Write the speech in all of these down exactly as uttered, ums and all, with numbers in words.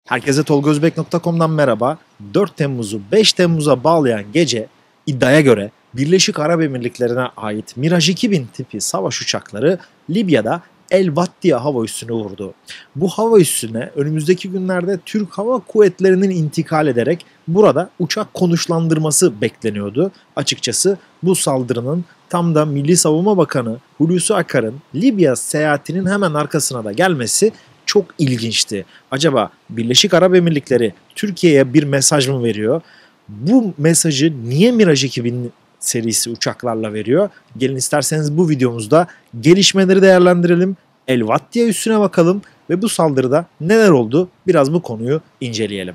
Herkese tolgozbek nokta com'dan merhaba. dört Temmuz'u beş Temmuz'a bağlayan gece iddiaya göre Birleşik Arap Emirlikleri'ne ait Miraj iki bin tipi savaş uçakları Libya'da El Vattiya hava üssünü vurdu. Bu hava üssüne önümüzdeki günlerde Türk Hava Kuvvetleri'nin intikal ederek burada uçak konuşlandırması bekleniyordu. Açıkçası bu saldırının tam da Milli Savunma Bakanı Hulusi Akar'ın Libya seyahatinin hemen arkasına da gelmesi çok ilginçti. Acaba Birleşik Arap Emirlikleri Türkiye'ye bir mesaj mı veriyor? Bu mesajı niye Miraj iki bin serisi uçaklarla veriyor? Gelin isterseniz bu videomuzda gelişmeleri değerlendirelim. El Vattiya üssüne bakalım ve bu saldırıda neler oldu? Biraz bu konuyu inceleyelim.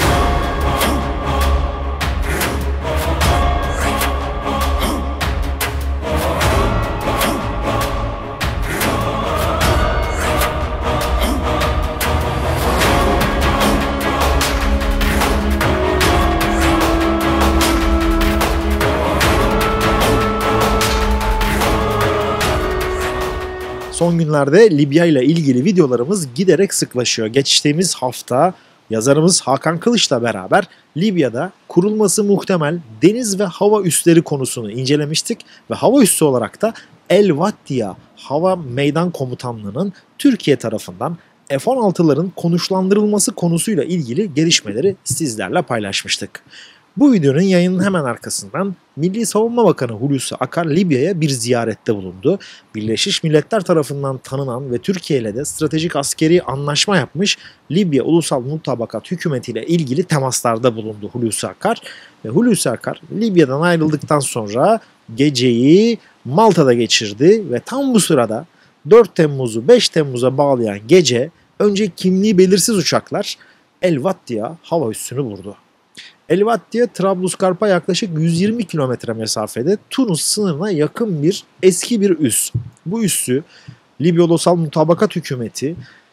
Son günlerde Libya ile ilgili videolarımız giderek sıklaşıyor. Geçtiğimiz hafta yazarımız Hakan Kılıç'la beraber Libya'da kurulması muhtemel deniz ve hava üsleri konusunu incelemiştik ve hava üssü olarak da El Vattiya Hava Meydan Komutanlığı'nın Türkiye tarafından F on altıların konuşlandırılması konusuyla ilgili gelişmeleri sizlerle paylaşmıştık. Bu videonun yayının hemen arkasından Milli Savunma Bakanı Hulusi Akar Libya'ya bir ziyarette bulundu. Birleşmiş Milletler tarafından tanınan ve Türkiye ile de stratejik askeri anlaşma yapmış Libya Ulusal Mutabakat Hükümeti ile ilgili temaslarda bulundu Hulusi Akar. Ve Hulusi Akar Libya'dan ayrıldıktan sonra geceyi Malta'da geçirdi ve tam bu sırada dört Temmuz'u beş Temmuz'a bağlayan gece önce kimliği belirsiz uçaklar El Vattiya hava üssünü vurdu. El Vattiya, Trablusgarp'a yaklaşık yüz yirmi kilometre mesafede Tunus sınırına yakın bir eski bir üs. Bu üssü Libya Ulusal Mutabakat Hükümeti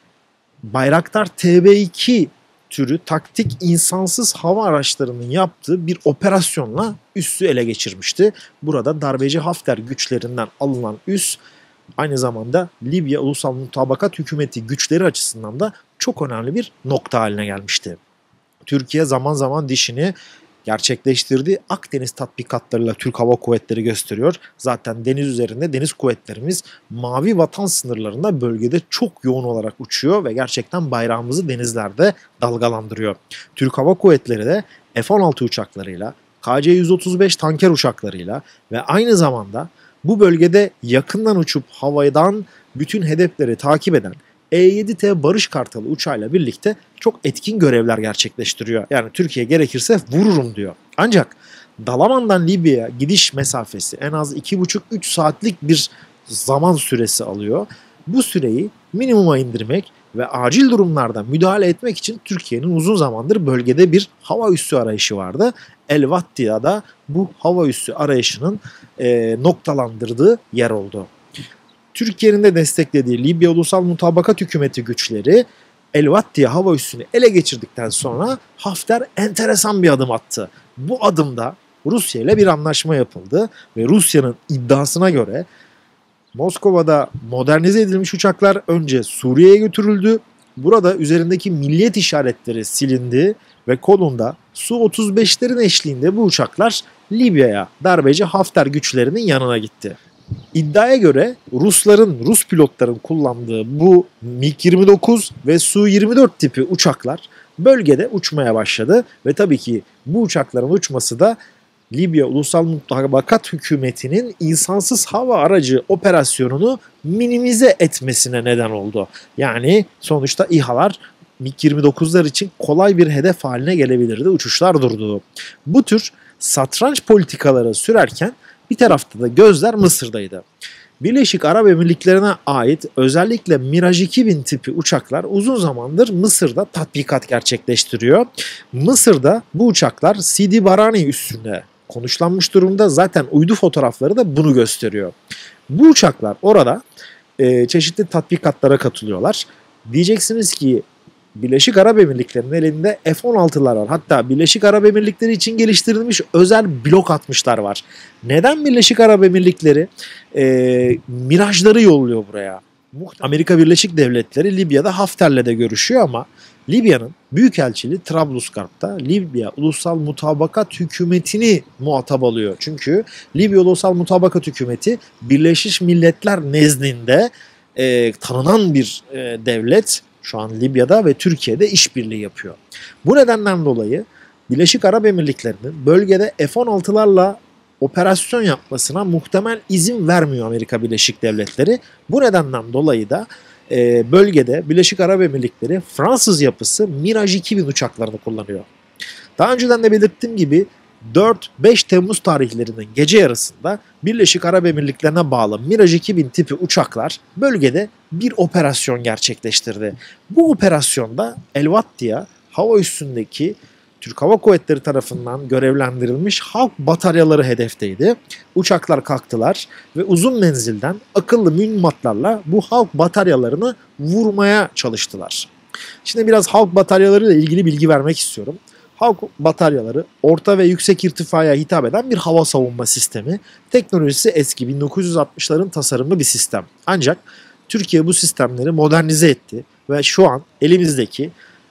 Bayraktar T B iki türü taktik insansız hava araçlarının yaptığı bir operasyonla üssü ele geçirmişti. Burada darbeci Hafter güçlerinden alınan üs aynı zamanda Libya Ulusal Mutabakat Hükümeti güçleri açısından da çok önemli bir nokta haline gelmişti. Türkiye zaman zaman dişini gerçekleştirdiği Akdeniz tatbikatlarıyla Türk Hava Kuvvetleri gösteriyor. Zaten deniz üzerinde deniz kuvvetlerimiz mavi vatan sınırlarında bölgede çok yoğun olarak uçuyor ve gerçekten bayrağımızı denizlerde dalgalandırıyor. Türk Hava Kuvvetleri de F on altı uçaklarıyla, K C yüz otuz beş tanker uçaklarıyla ve aynı zamanda bu bölgede yakından uçup havadan bütün hedefleri takip eden E yedi T Barış Kartalı uçağıyla birlikte çok etkin görevler gerçekleştiriyor. Yani Türkiye gerekirse vururum diyor. Ancak Dalaman'dan Libya'ya gidiş mesafesi en az iki buçuk üç saatlik bir zaman süresi alıyor. Bu süreyi minimuma indirmek ve acil durumlarda müdahale etmek için Türkiye'nin uzun zamandır bölgede bir hava üssü arayışı vardı. El Vattiya'da bu hava üssü arayışının e, noktalandırdığı yer oldu. Türkiye'nin de desteklediği Libya Ulusal Mutabakat Hükümeti güçleri El Vattiya hava üssünü ele geçirdikten sonra Hafter enteresan bir adım attı. Bu adımda Rusya ile bir anlaşma yapıldı ve Rusya'nın iddiasına göre Moskova'da modernize edilmiş uçaklar önce Suriye'ye götürüldü. Burada üzerindeki milliyet işaretleri silindi ve kolunda Su otuz beşlerin eşliğinde bu uçaklar Libya'ya darbeci Hafter güçlerinin yanına gitti. İddiaya göre Rusların, Rus pilotların kullandığı bu MiG yirmi dokuz ve Su yirmi dört tipi uçaklar bölgede uçmaya başladı ve tabii ki bu uçakların uçması da Libya Ulusal Mutabakat Hükümeti'nin insansız hava aracı operasyonunu minimize etmesine neden oldu. Yani sonuçta İHA'lar MiG yirmi dokuzlar için kolay bir hedef haline gelebilirdi, uçuşlar durdu. Bu tür satranç politikaları sürerken bir tarafta da gözler Mısır'daydı. Birleşik Arap Emirlikleri'ne ait özellikle Miraj iki bin tipi uçaklar uzun zamandır Mısır'da tatbikat gerçekleştiriyor. Mısır'da bu uçaklar Sidi Barani üssüne konuşlanmış durumda. Zaten uydu fotoğrafları da bunu gösteriyor. Bu uçaklar orada e, çeşitli tatbikatlara katılıyorlar. Diyeceksiniz ki Birleşik Arap Emirlikleri'nin elinde F on altılar var. Hatta Birleşik Arap Emirlikleri için geliştirilmiş özel blok altmışlar var. Neden Birleşik Arap Emirlikleri e, Mirajları yolluyor buraya? Amerika Birleşik Devletleri Libya'da Hafter'le de görüşüyor ama Libya'nın Büyükelçiliği Trablusgarp'ta Libya Ulusal Mutabakat Hükümeti'ni muhatap alıyor. Çünkü Libya Ulusal Mutabakat Hükümeti Birleşmiş Milletler nezdinde e, tanınan bir e, devlet. Şu an Libya'da ve Türkiye'de işbirliği yapıyor. Bu nedenden dolayı Birleşik Arap Emirlikleri'nin bölgede F on altılarla operasyon yapmasına muhtemel izin vermiyor Amerika Birleşik Devletleri. Bu nedenden dolayı da e, bölgede Birleşik Arap Emirlikleri Fransız yapısı Mirage iki bin uçaklarını kullanıyor. Daha önceden de belirttiğim gibi dört beş Temmuz tarihlerinin gece yarısında Birleşik Arap Emirlikleri'ne bağlı Mirage iki bin tipi uçaklar bölgede bir operasyon gerçekleştirdi. Bu operasyonda El-Wattiya hava üssündeki Türk Hava Kuvvetleri tarafından görevlendirilmiş halk bataryaları hedefteydi. Uçaklar kalktılar ve uzun menzilden akıllı mühimmatlarla bu halk bataryalarını vurmaya çalıştılar. Şimdi biraz halk bataryaları ile ilgili bilgi vermek istiyorum. Halk bataryaları orta ve yüksek irtifaya hitap eden bir hava savunma sistemi. Teknolojisi eski bin dokuz yüz altmışların tasarımlı bir sistem. Ancak Türkiye bu sistemleri modernize etti ve şu an elimizdeki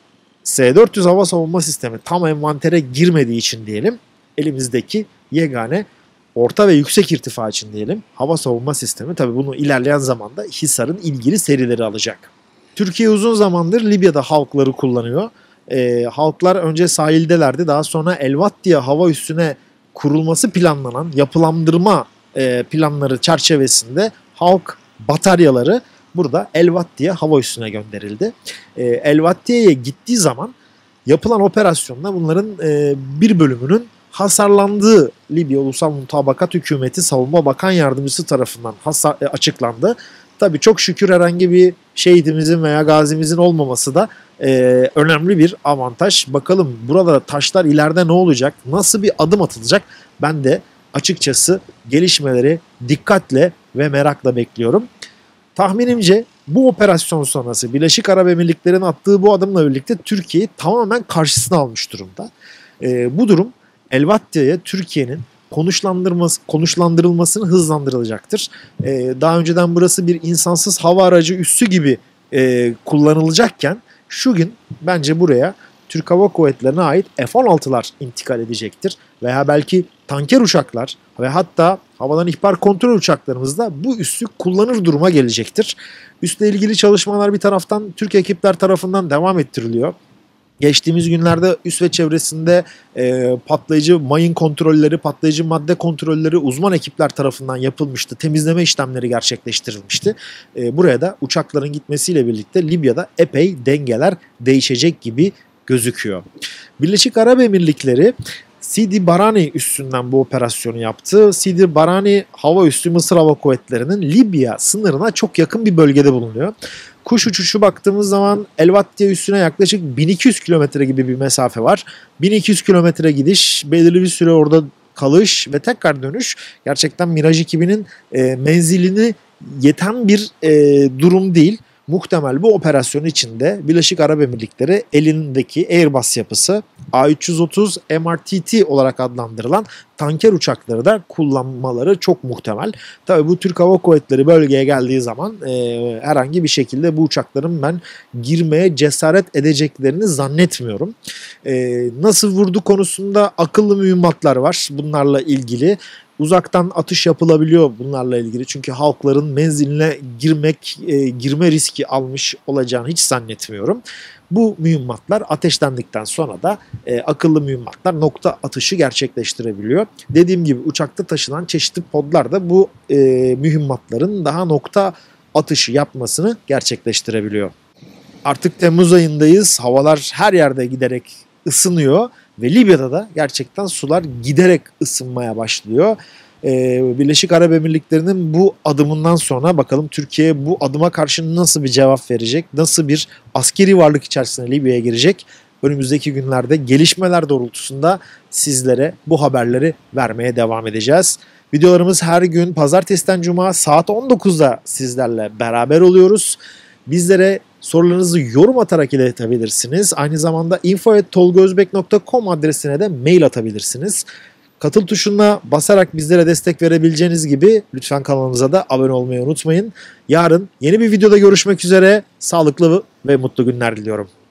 S dört yüz hava savunma sistemi tam envantere girmediği için diyelim, elimizdeki yegane orta ve yüksek irtifa için diyelim hava savunma sistemi, tabii bunu ilerleyen zamanda Hisar'ın ilgili serileri alacak. Türkiye uzun zamandır Libya'da halkları kullanıyor. Ee, halklar önce sahildelerdi, daha sonra El-Wattiya hava üssüne kurulması planlanan yapılandırma e, planları çerçevesinde halk bataryaları burada El-Wattiya hava üssüne gönderildi. E, El-Wattiya'ya gittiği zaman yapılan operasyonda bunların e, bir bölümünün hasarlandığı Libya Ulusal Mutabakat Hükümeti Savunma Bakan Yardımcısı tarafından hasar, e, açıklandı. Tabii çok şükür herhangi bir şehidimizin veya gazimizin olmaması da e, önemli bir avantaj. Bakalım burada taşlar ileride ne olacak, nasıl bir adım atılacak, ben de açıkçası gelişmeleri dikkatle ve merakla bekliyorum. Tahminimce bu operasyon sonrası Birleşik Arap Emirlikleri'nin attığı bu adımla birlikte Türkiye'yi tamamen karşısına almış durumda. E, bu durum El-Wattiya'ya Türkiye'nin konuşlandırılması, konuşlandırılmasını hızlandırılacaktır. E, daha önceden burası bir insansız hava aracı üssü gibi e, kullanılacakken şu gün bence buraya Türk Hava Kuvvetleri'ne ait F on altılar intikal edecektir. Veya belki tanker uçaklar ve hatta havadan ihbar kontrol uçaklarımız da bu üssü kullanır duruma gelecektir. Üstle ilgili çalışmalar bir taraftan Türk ekipler tarafından devam ettiriliyor. Geçtiğimiz günlerde üs ve çevresinde e, patlayıcı mayın kontrolleri, patlayıcı madde kontrolleri uzman ekipler tarafından yapılmıştı. Temizleme işlemleri gerçekleştirilmişti. E, buraya da uçakların gitmesiyle birlikte Libya'da epey dengeler değişecek gibi gözüküyor. Birleşik Arap Emirlikleri Sidi Barani üssünden bu operasyonu yaptı. Sidi Barani hava üssü Mısır Hava Kuvvetleri'nin Libya sınırına çok yakın bir bölgede bulunuyor. Kuş uçuşu baktığımız zaman El-Wattiya üssüne yaklaşık bin iki yüz kilometre gibi bir mesafe var. bin iki yüz kilometre gidiş, belirli bir süre orada kalış ve tekrar dönüş gerçekten Mirage iki binin e, menzilini yeten bir e, durum değil. Muhtemel bu operasyon içinde Birleşik Arap Emirlikleri elindeki Airbus yapısı A üç yüz otuz M R T T olarak adlandırılan tanker uçakları da kullanmaları çok muhtemel. Tabii bu Türk Hava Kuvvetleri bölgeye geldiği zaman e, herhangi bir şekilde bu uçakların ben girmeye cesaret edeceklerini zannetmiyorum. E, nasıl vurdu konusunda akıllı mühimmatlar var bunlarla ilgili. Uzaktan atış yapılabiliyor bunlarla ilgili. Çünkü halkların menziline girmek, e, girme riski almış olacağını hiç zannetmiyorum. Bu mühimmatlar ateşlendikten sonra da e, akıllı mühimmatlar nokta atışı gerçekleştirebiliyor. Dediğim gibi uçakta taşınan çeşitli podlar da bu e, mühimmatların daha nokta atışı yapmasını gerçekleştirebiliyor. Artık Temmuz ayındayız. Havalar her yerde giderek ısınıyor. Ve Libya'da da gerçekten sular giderek ısınmaya başlıyor. Ee, Birleşik Arap Emirlikleri'nin bu adımından sonra bakalım Türkiye bu adıma karşı nasıl bir cevap verecek? Nasıl bir askeri varlık içerisinde Libya'ya girecek? Önümüzdeki günlerde gelişmeler doğrultusunda sizlere bu haberleri vermeye devam edeceğiz. Videolarımız her gün pazartesiden cuma saat on dokuzda sizlerle beraber oluyoruz. Bizlere sorularınızı yorum atarak iletebilirsiniz. Aynı zamanda info at tolgozbek nokta com adresine de mail atabilirsiniz. Katıl tuşuna basarak bizlere destek verebileceğiniz gibi lütfen kanalımıza da abone olmayı unutmayın. Yarın yeni bir videoda görüşmek üzere. Sağlıklı ve mutlu günler diliyorum.